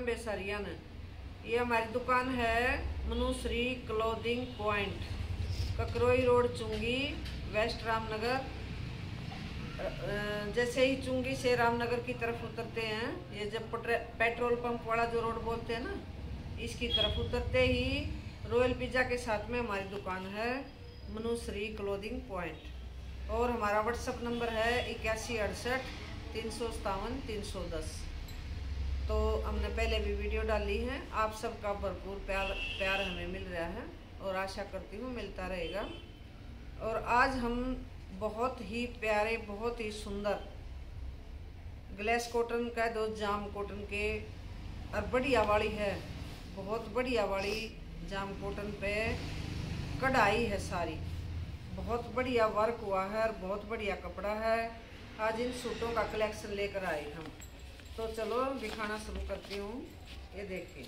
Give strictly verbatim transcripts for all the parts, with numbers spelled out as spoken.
बेसारिया ने। ये हमारी दुकान है Manushree clothing point, Kakroi road, चुंगी, वेस्ट रामनगर। जैसे ही चुंगी से रामनगर की तरफ उतरते हैं, ये जब पेट्रोल पंप वाला जो रोड बोलते हैं ना, इसकी तरफ उतरते ही रॉयल पिज़्ज़ा के साथ में हमारी दुकान है मनुश्री क्लोथिंग पॉइंट। और हमारा व्हाट्सअप नंबर है इक्यासी अड़सठ तीन सौ सतावन तीन सौ दस। तो हमने पहले भी वीडियो डाली है। आप सबका भरपूर प्यार प्यार हमें मिल रहा है और आशा करती हूँ मिलता रहेगा। और आज हम बहुत ही प्यारे, बहुत ही सुंदर ग्लेस कॉटन का दो जाम कॉटन के और बढ़िया वाली है, बहुत बढ़िया वाली जाम कॉटन पे कढ़ाई है सारी, बहुत बढ़िया वर्क हुआ है और बहुत बढ़िया कपड़ा है। आज इन सूटों का कलेक्शन लेकर आए हम, तो चलो दिखाना शुरू करती हूँ। ये देखिए,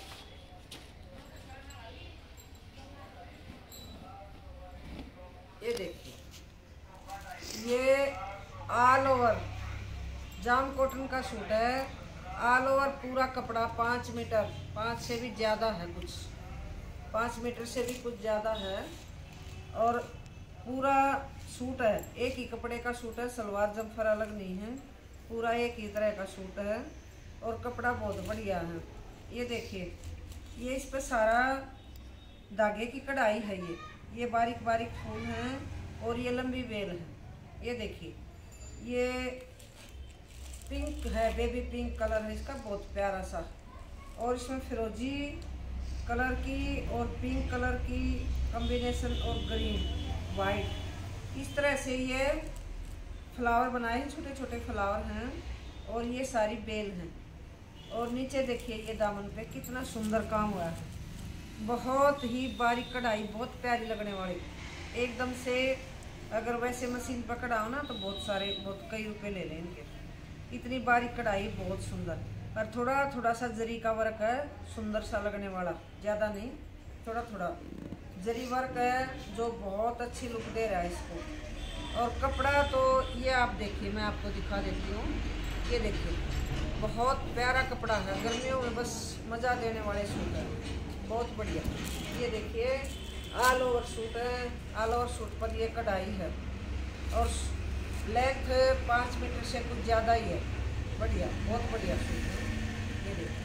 ये देखिए, ये ऑल ओवर जाम कॉटन का सूट है। ऑल ओवर पूरा कपड़ा पाँच मीटर, पाँच से भी ज़्यादा है, कुछ पाँच मीटर से भी कुछ ज़्यादा है। और पूरा सूट है, एक ही कपड़े का सूट है, सलवार जम्फर अलग नहीं है, पूरा एक ही तरह का सूट है और कपड़ा बहुत बढ़िया है। ये देखिए, ये इस पर सारा धागे की कढ़ाई है। ये ये बारीक बारीक फूल हैं और ये लंबी बेल है। ये देखिए, ये पिंक है, बेबी पिंक कलर है इसका, बहुत प्यारा सा। और इसमें फिरोजी कलर की और पिंक कलर की कॉम्बिनेशन और ग्रीन वाइट, इस तरह से ये फ्लावर बनाए हैं, छोटे छोटे फ्लावर हैं और ये सारी बेल हैं। और नीचे देखिए, ये दामन पे कितना सुंदर काम हुआ है, बहुत ही बारीक कढ़ाई, बहुत प्यारी लगने वाली एकदम से। अगर वैसे मशीन पर कढ़ाओ ना तो बहुत सारे, बहुत कई रुपए ले लें इनके। इतनी बारीक कढ़ाई, बहुत सुंदर। और थोड़ा थोड़ा सा जरी का वर्क है, सुंदर सा लगने वाला, ज़्यादा नहीं, थोड़ा थोड़ा जरी वर्क है जो बहुत अच्छी लुक दे रहा है इसको। और कपड़ा तो ये आप देखिए, मैं आपको दिखा देती हूँ। ये देखिए, बहुत प्यारा कपड़ा है, गर्मियों में बस मज़ा देने वाले सूट है, बहुत बढ़िया। ये देखिए, ऑल ओवर सूट है, ऑल ओवर सूट पर ये कढ़ाई है और लेंथ पाँच मीटर से कुछ ज़्यादा ही है, बढ़िया, बहुत बढ़िया सूट है। ये देखिए,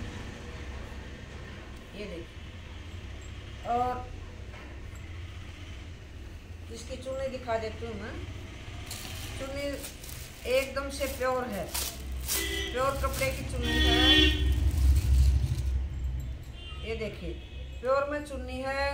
ये देखिए। और इसकी चुन्नी दिखा देती हूँ मैं। चुन्नी एकदम से प्योर है, प्योर कपड़े की चुन्नी है। ये देखिए, प्योर में चुन्नी है,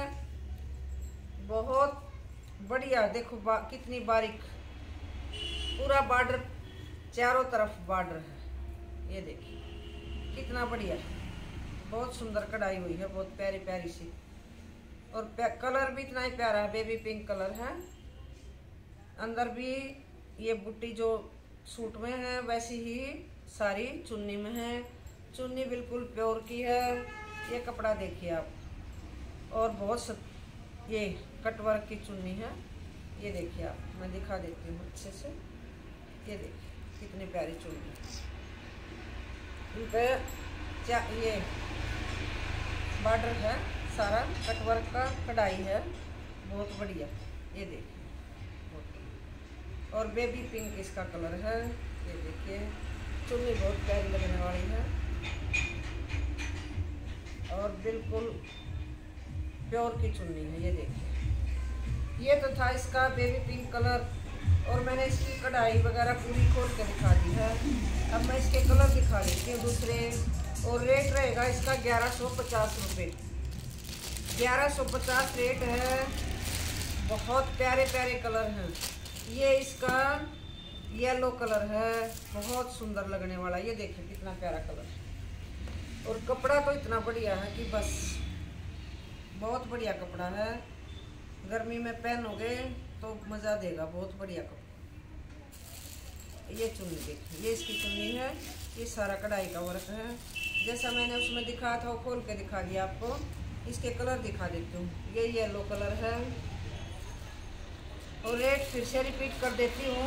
बहुत बढ़िया। देखो बा, कितनी बारीक, पूरा बॉर्डर, चारों तरफ बॉर्डर है। ये देखिए कितना बढ़िया, बहुत सुंदर कढ़ाई हुई है, बहुत प्यारी प्यारी सी। और कलर भी इतना ही प्यारा है, बेबी पिंक कलर है। अंदर भी ये बुट्टी जो सूट में है वैसी ही सारी चुन्नी में है। चुन्नी बिल्कुल प्योर की है। ये कपड़ा देखिए आप, और बहुत सत, ये कटवर्क की चुन्नी है। ये देखिए आप, मैं दिखा देती हूँ अच्छे से। ये देखिए कितनी प्यारी चुन्नी, इन पे ये बॉर्डर है, सारा कटवर्क का कढ़ाई है, बहुत बढ़िया। ये देखिए, और बेबी पिंक इसका कलर है। ये देखिए, चुन्नी बहुत प्यारी लगने वाली है और बिल्कुल प्योर की चुन्नी है। ये देखिए, ये तो था इसका बेबी पिंक कलर और मैंने इसकी कढ़ाई वगैरह पूरी खोल के दिखा दी है। अब मैं इसके कलर दिखा देती हूँ दूसरे। और रेट रहेगा इसका ग्यारह सौ पचास रुपये, ग्यारह सौ पचास रेट है। बहुत प्यारे प्यारे कलर हैं। ये इसका येलो कलर है, बहुत सुंदर लगने वाला। ये देखिए कितना प्यारा कलर, और कपड़ा तो इतना बढ़िया है कि बस, बहुत बढ़िया कपड़ा है। गर्मी में पहनोगे तो मज़ा देगा, बहुत बढ़िया कपड़ा। ये चुन्नी देखिए, ये इसकी चुन्नी है, ये सारा कढ़ाई का वर्क है। जैसा मैंने उसमें दिखाया था वो खोल के दिखा दिया आपको। इसके कलर दिखा देती हूँ। ये येलो कलर है और रेट फिर से रिपीट कर देती हूँ,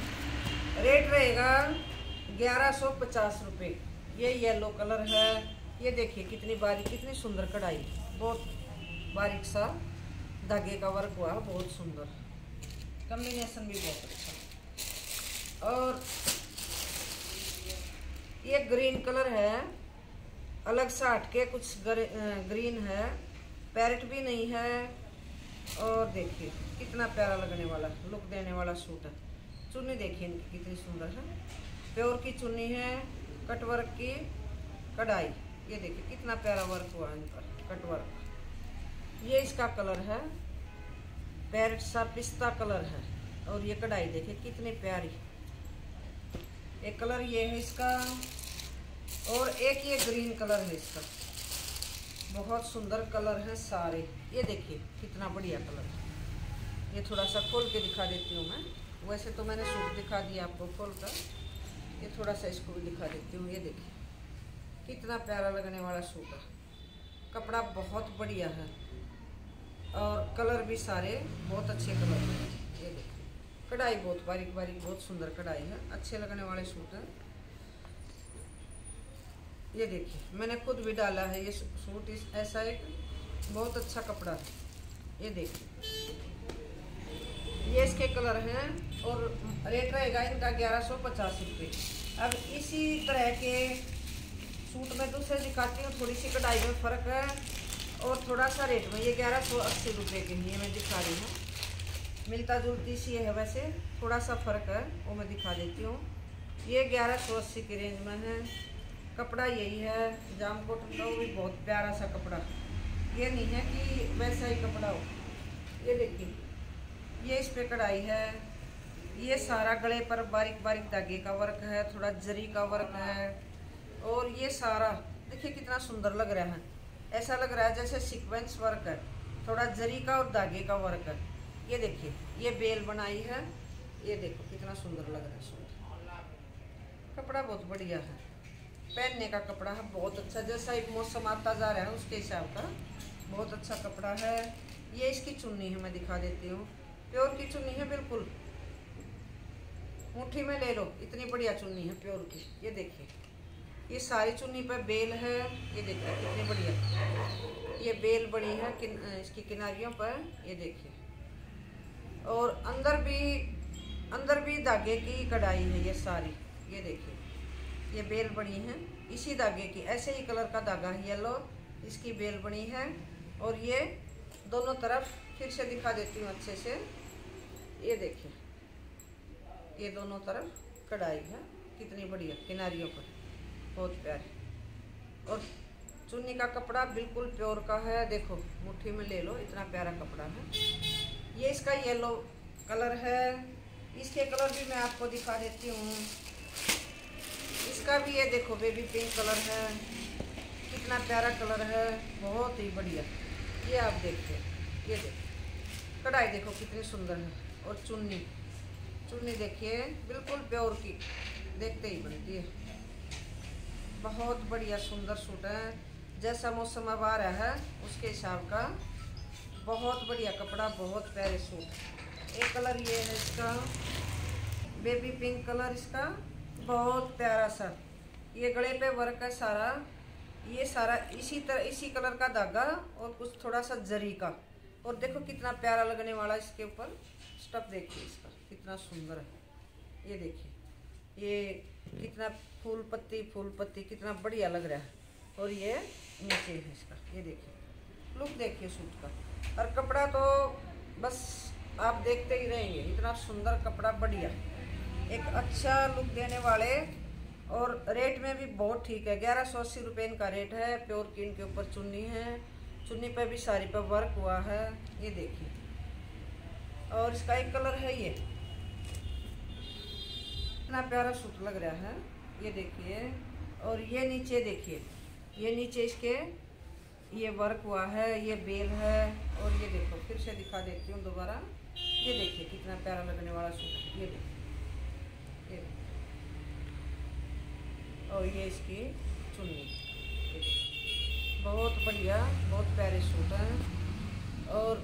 रेट रहेगा ग्यारह सौ पचास रुपये। ये येलो कलर है ये देखिए कितनी बारीक, कितनी सुंदर कढ़ाई, बहुत बारीक सा धागे का वर्क हुआ, बहुत सुंदर, कॉम्बिनेशन भी बहुत अच्छा। और ये ग्रीन कलर है, अलग सा हटके कुछ ग्रीन है, पैरेट भी नहीं है। और देखिए कितना प्यारा लगने वाला लुक देने वाला सूट है। चुन्नी देखिए इनकी कितनी सुंदर है, प्योर की चुन्नी है, कट वर्क की कढ़ाई। ये देखिए कितना प्यारा वर्क हुआ इन पर, कट वर्क। ये इसका कलर है पैरेट सा पिस्ता कलर है। और ये कढ़ाई देखिए कितनी प्यारी, एक कलर ये है इसका, और एक ये ग्रीन कलर है इसका। बहुत सुंदर कलर है सारे। ये देखिए कितना बढ़िया कलर है। ये थोड़ा सा खोल के दिखा देती हूँ मैं, वैसे तो मैंने सूट दिखा दिया आपको खोल कर, ये थोड़ा सा इसको भी दिखा देती हूँ। ये देखिए कितना प्यारा लगने वाला सूट है, कपड़ा बहुत बढ़िया है और कलर भी सारे बहुत अच्छे कलर हैं। ये देखिए कढ़ाई बहुत बारीक बारीक, बहुत सुंदर कढ़ाई है, अच्छे लगने वाले सूट है। ये देखिए मैंने खुद भी डाला है ये सूट, इस ऐसा एक बहुत अच्छा कपड़ा है। ये देखिए ये इसके कलर हैं और रेट रहेगा इनका ग्यारह सौ पचास रुपये। अब इसी तरह के सूट में दूसरे दिखाती हूँ, थोड़ी सी कढ़ाई में फ़र्क है और थोड़ा सा रेट में। ये ग्यारह सौ अस्सी रुपये के लिए मैं दिखा रही हूँ, मिलता जुलती सी है, वैसे थोड़ा सा फ़र्क है वो मैं दिखा देती हूँ। ये ग्यारह सौ अस्सी की रेंज में है। कपड़ा यही है जाम कॉटन का, वो भी बहुत प्यारा सा कपड़ा, ये नहीं है कि वैसा ही कपड़ा हो। ये देखिए ये इस पे कढ़ाई है, ये सारा गले पर बारीक बारीक धागे का वर्क है, थोड़ा जरी का वर्क है। और ये सारा देखिए कितना सुंदर लग रहा है, ऐसा लग रहा है जैसे सीक्वेंस वर्क है, थोड़ा जरी का और धागे का वर्क है। ये देखिए ये बेल बनाई है, ये देखो कितना सुंदर लग रहा है सूट। कपड़ा बहुत बढ़िया है, पहनने का कपड़ा है बहुत अच्छा, जैसा एक मौसम आता जा रहा है उसके हिसाब का बहुत अच्छा कपड़ा है। ये इसकी चुन्नी है, मैं दिखा देती हूँ, प्योर की चुन्नी है, बिल्कुल मुट्ठी में ले लो, इतनी बढ़िया चुन्नी है प्योर की। ये देखिए ये सारी चुन्नी पे बेल है, ये देखिए कितनी बढ़िया ये बेल बनी है किन, इसकी किनारियों पर। ये देखिए और अंदर भी अंदर भी धागे की कढ़ाई है ये सारी। ये देखिए ये बेल बनी है इसी धागे की, ऐसे ही कलर का धागा है येलो, इसकी बेल बनी है। और ये दोनों तरफ फिर से दिखा देती हूँ अच्छे से। ये देखिए ये दोनों तरफ कढ़ाई है कितनी बढ़िया, किनारियों पर बहुत प्यारी। और चुन्नी का कपड़ा बिल्कुल प्योर का है, देखो मुट्ठी में ले लो, इतना प्यारा कपड़ा है। ये इसका येलो कलर है, इसके कलर भी मैं आपको दिखा देती हूँ। इसका भी ये देखो बेबी पिंक कलर है, कितना प्यारा कलर है, बहुत ही बढ़िया। ये आप देखिए, ये देखिए कढ़ाई देखो कितनी सुंदर है। और चुन्नी चुन्नी देखिए बिल्कुल प्योर की, देखते ही बनती है। बहुत बढ़िया सुंदर सूट है, जैसा मौसम अब आ रहा है उसके हिसाब का बहुत बढ़िया कपड़ा, बहुत प्यारे सूट। एक कलर ये है इसका बेबी पिंक कलर, इसका बहुत प्यारा सा, ये गले पे वर्क है सारा, ये सारा इसी तरह इसी कलर का धागा और कुछ थोड़ा सा जरी का। और देखो कितना प्यारा लगने वाला इसके ऊपर स्टफ, देखिए इसका कितना सुंदर है। ये देखिए ये कितना फूल पत्ती फूल पत्ती कितना बढ़िया लग रहा है। और ये नीचे है इसका, ये देखिए लुक देखिए सूट का। और कपड़ा तो बस आप देखते ही रहेंगे, इतना सुंदर कपड़ा, बढ़िया, एक अच्छा लुक देने वाले। और रेट में भी बहुत ठीक है, ग्यारह सौ अस्सी रुपये इनका रेट है। प्योर की इनके ऊपर चुन्नी है, चुन्नी पे भी साड़ी पे वर्क हुआ है, ये देखिए। और इसका एक कलर है ये, इतना प्यारा सूट लग रहा है, ये देखिए। और ये नीचे देखिए, ये नीचे इसके ये वर्क हुआ है, ये बेल है। और ये देखो फिर से दिखा देती हूँ दोबारा, ये देखिए कितना प्यारा लगने वाला सूट, ये देखिए ये। और ये इसकी चुन्नी, बहुत बढ़िया, बहुत प्यारे सूट हैं। और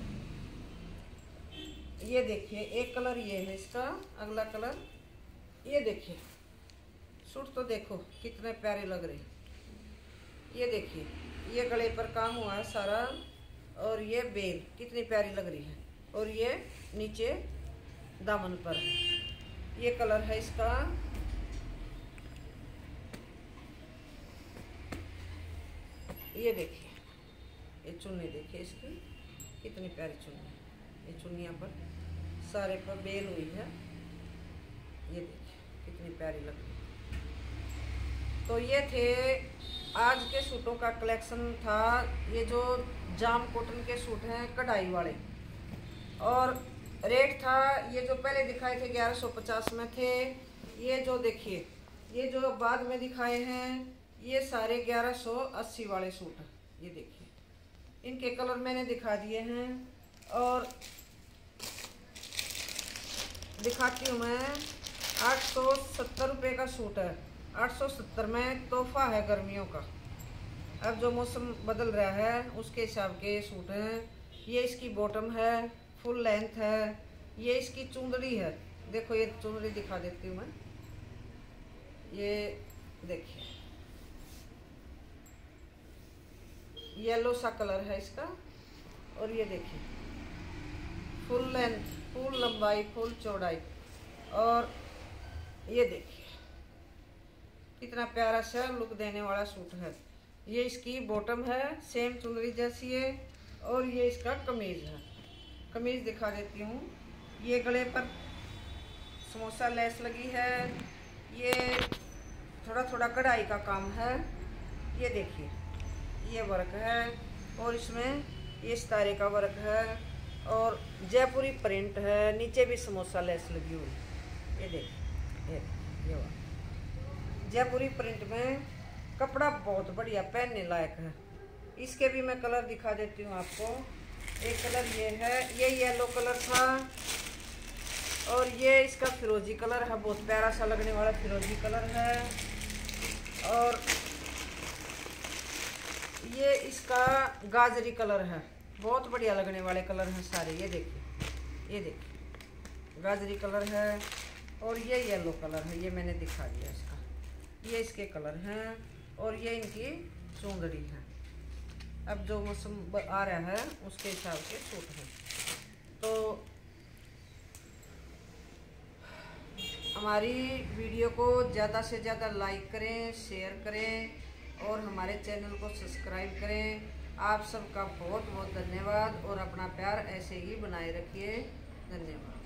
ये देखिए एक कलर ये है इसका, अगला कलर ये देखिए। सूट तो देखो कितने प्यारे लग रहे हैं, ये देखिए, ये गले पर काम हुआ है सारा, और ये बेल कितनी प्यारी लग रही है, और ये नीचे दामन पर है। ये कलर है इसका, ये देखिए, ये चुन्नी देखिए इसकी कितनी प्यारी चुन्नी है। ये चुन्नियाँ पर सारे पर बेल हुई है, ये देखिए कितनी प्यारी लग रही है। तो ये थे आज के सूटों का कलेक्शन था। ये जो जाम कॉटन के सूट हैं कढ़ाई वाले, और रेट था ये जो पहले दिखाए थे ग्यारह सौ पचास में थे। ये जो देखिए, ये जो बाद में दिखाए हैं ये सारे ग्यारह सौ अस्सी वाले सूट हैं। ये देखिए, इनके कलर मैंने दिखा दिए हैं, और दिखाती हूँ मैं। आठ सौ सत्तर रुपये का सूट है, आठ सौ सत्तर में तोहफा है गर्मियों का। अब जो मौसम बदल रहा है उसके हिसाब के सूट हैं। ये इसकी बॉटम है, फुल लेंथ है। ये इसकी चुंदड़ी है, देखो ये चुंदड़ी दिखा देती हूँ मैं। ये देखिए, येलो सा कलर है इसका, और ये देखिए फुल लेंथ, फुल लंबाई, फुल चौड़ाई, और ये देखिए कितना प्यारा सा लुक देने वाला सूट है। ये इसकी बॉटम है, सेम चुनरी जैसी है, और ये इसका कमीज है। कमीज दिखा देती हूँ। ये गले पर समोसा लेस लगी है, ये थोड़ा थोड़ा कढ़ाई का काम है। ये देखिए, ये वर्क है, और इसमें ये सितारे का वर्क है, और जयपुरी प्रिंट है। नीचे भी समोसा लेस लगी हुई, ये देखिए, ये ये जयपुरी प्रिंट में कपड़ा बहुत बढ़िया, पहनने लायक है। इसके भी मैं कलर दिखा देती हूँ आपको। एक कलर ये है, ये येलो कलर था, और ये इसका फिरोजी कलर है, बहुत प्यारा सा लगने वाला फिरोजी कलर है। और ये इसका गाजरी कलर है, बहुत बढ़िया लगने वाले कलर हैं सारे। ये देखिए, ये देखिए गाजरी कलर है, और ये येलो कलर है, ये मैंने दिखा दिया इसका। ये इसके कलर हैं, और ये इनकी चूंदड़ी है। अब जो मौसम आ रहा है उसके हिसाब के सूट हैं। तो हमारी वीडियो को ज़्यादा से ज़्यादा लाइक करें, शेयर करें, और हमारे चैनल को सब्सक्राइब करें। आप सबका बहुत बहुत धन्यवाद, और अपना प्यार ऐसे ही बनाए रखिए। धन्यवाद।